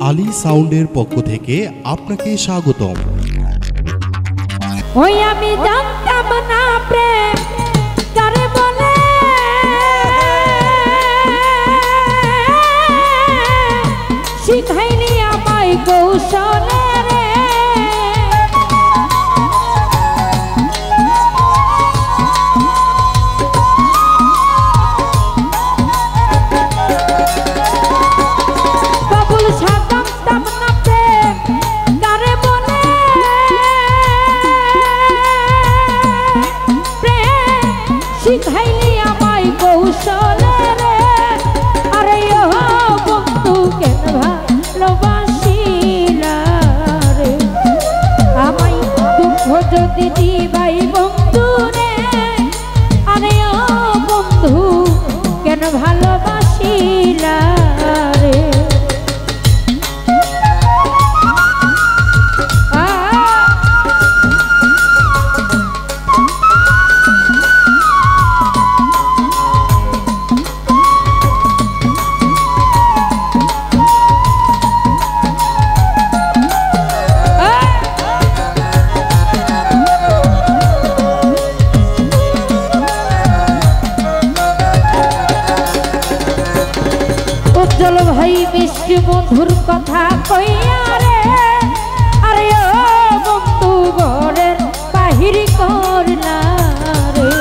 আলী সাউন্ডের পক্ষ থেকে আপনাকে স্বাগতম। ওই আমি জানতাম না প্রেম কারে বলে, শিখাইনি আমায় কৌশলে রে। বাবুল জানতাম না প্রেম কারে বলে, শিখাইলি আমায় কৌশলে রে। আরে ও বন্ধু কেন ভালোবাসিলা রে, আমায় দুঃখ যদি দিবাই বন্ধু রে। আরে ও বন্ধু কেন ভালোবাসিলা রে। উজ্জ্বল ভাই মিষ্টি মধুর কথা কইয়া রে। আরে ও বন্ধু ঘরের বাহির করলা রে।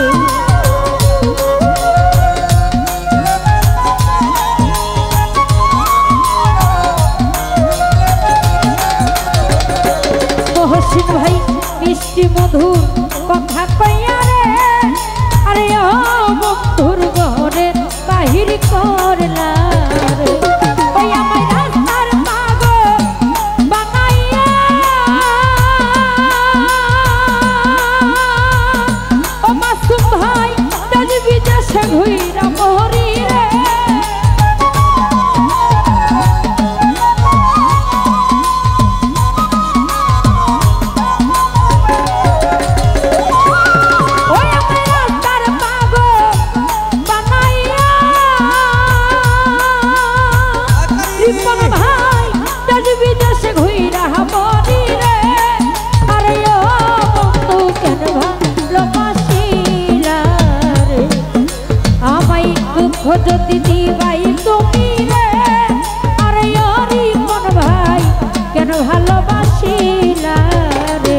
মহসিন ভাই মিষ্টি মধুর কথা কইয়া রে। আরে ও বন্ধুর ঘরের বাহির করলা রে। ওই আমায় রাস্তার পাগল বানাইয়া, ও মাসুম ভাই দেশ বিদেশে ঘুইরা মরি রে। ওই আমায় রাস্তার পাগল বানাইয়া, রিপন ভাই দেশ বিদেশে ঘুইরা মরি রে। আরে ও বন্ধু কেন ভালোবাসিলা রে, আমায় দুঃখ যদি দিবাই তুমি রে। আরে ও রিপন ভাই কেন ভালোবাসিলা রে।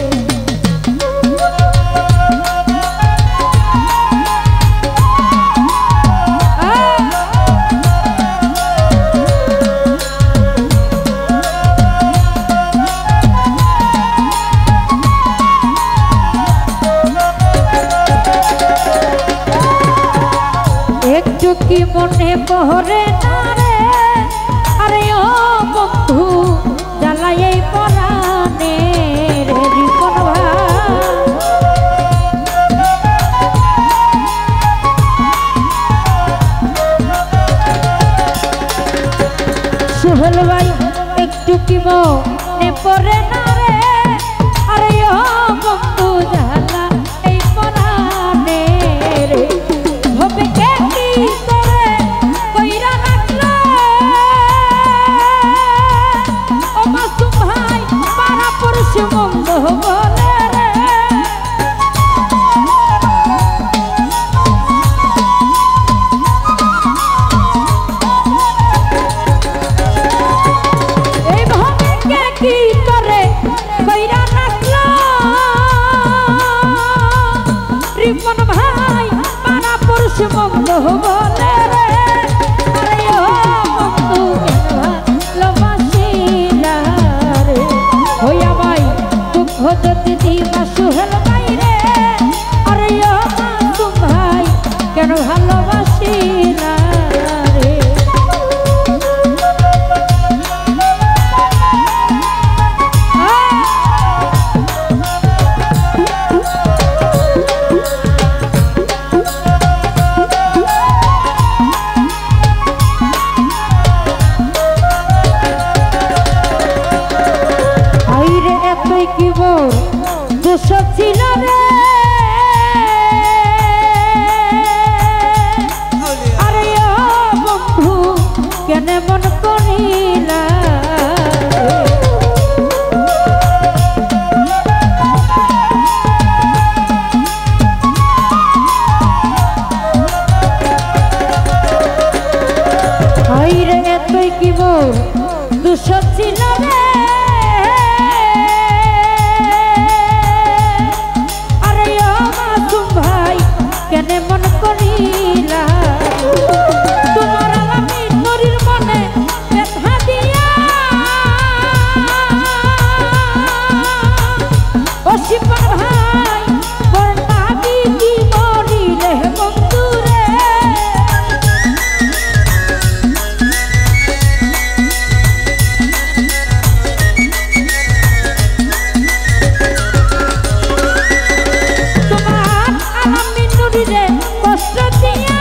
একটু কি মনে পড়ে না রে। আরে ও বন্ধু জ্বালাই এই পরাণে রে। রিপন ভাই সোহেল ভাই একটু কি মনে পড়ে না রে। আরে ও বন্ধু জ্বালা এই পরাণে রে। হবে কে কি করে কইরা রাখলো, ও মাসুম ভাই পাড়া পড়শি মন্দ বলে রে। এইভাবে কে কি করে কইরা রাখলো, রিপন ভাই পাড়া পড়শি মন্দ বলে রে। আরে ও বন্ধু কেন ভালোবাসিলা রে, ওই আমায় দুঃখ যদি দিবা সোহেল ভাই রে। আরে ও মাসুম ভাই কেন ভালোবাসিলা রে। আইরে এতই কি মোর দোষ ছিল রে। আরে ও বন্ধু কেন মন করিলা কি মোর দুঃখ ছিল রে আরে ও মাসুম ভাই কেন মন করিলা তোমার আমি নরির মনে ব্যথা দিয়া ও শিপন ভাই বর্ণা দিদি মরিলে বন্ধুরে তোমার আমি নরিরে কষ্ট দিয়া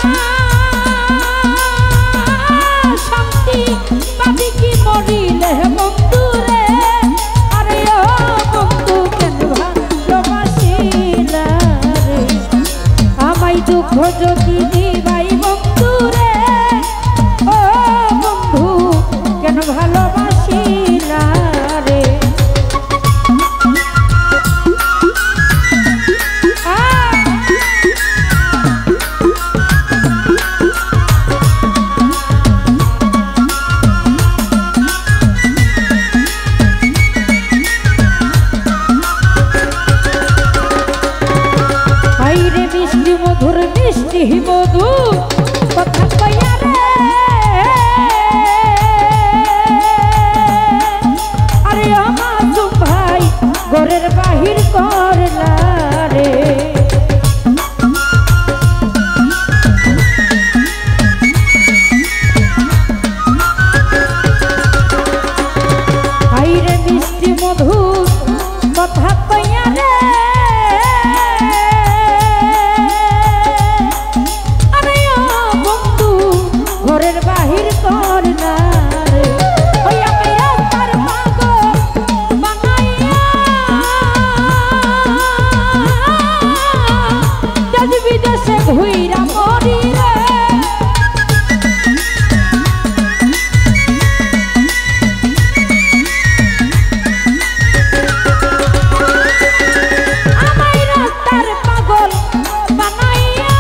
শান্তি পাবি কি মরিলে বন্ধুরে আরে ও বন্ধু কেন ভালোবাসিলা রে আমায় দুঃখ যদি দিবাই বন্ধুরে ও বন্ধু কেন ভালোবাসিলা রে আইরে মিষ্টি মধুর মিষ্টি মধু কথা কইয়া রে আরে ও মাসুম ভাই ঘরের বাহির করলা রে আইরে মিষ্টি মধু কথা কইয়া রে আরে ও বন্ধু ঘরের বাহির করলা রে ওই আমি রাস্তার পাগল বানাইয়া দেশ বিদেশে ঘুইরা মরি রে আমায় রাস্তার পাগল বানাইয়া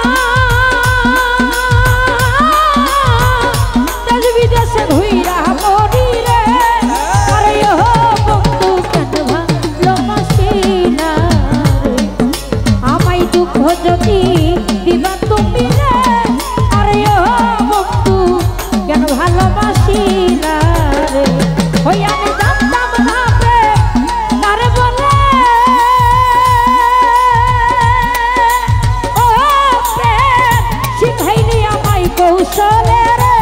দেশ বিদেশে ঘুইরা মরি রে আরে ও বন্ধু কেন ভালোবাসিলা রে আমায় দুঃখ যদি দিবা তুমি রে আরে ও বন্ধু কেন ভালোবাসিলা রে ওই আমি জানতাম না রে তারে বলে ও প্রেম শিখাইলি আমায় কৌশলে রে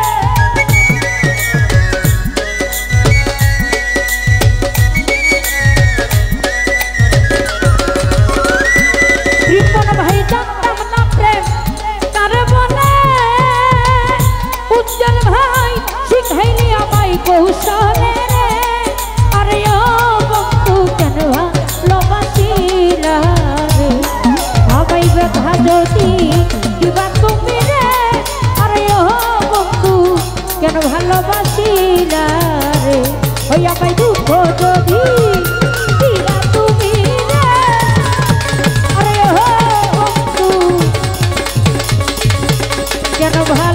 রিপন ভাই জানতাম না প্রেম তারে বলে উজ্জ্বল ভাই শিখাইলি আমায় কৌশলে রে আরে ও বন্ধু কেন ভালোবাসিলা রে আমায় ব্যথা যদি দিবা তুমি রে আরে ও বন্ধু কেন ভালোবাসিলা রে ওই আমায় দুঃখ যদি দিবা তুমি রে আরে ও বন্ধু কেন